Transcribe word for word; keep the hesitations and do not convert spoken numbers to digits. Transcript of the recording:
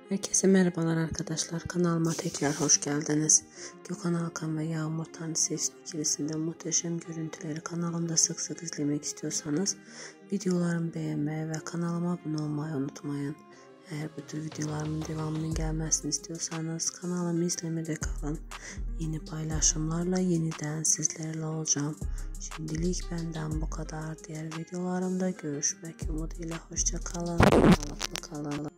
Herkese merhabalar arkadaşlar. Kanalıma tekrar hoş geldiniz. Gökhan Alkan ve Yağmur Tanrısevsin ikilisinden muhteşem görüntüleri kanalımda sık sık izlemek istiyorsanız videolarımı beğenmeyi ve kanalıma abone olmayı unutmayın. Eğer bu tür videolarımın devamının gelmesini istiyorsanız kanalımı izlemede kalın. Yeni paylaşımlarla yeniden sizlerle olacağım. Şimdilik benden bu kadar. Diğer videolarımda görüşmek umuduyla hoşça kalın. Sağlıklı kalın.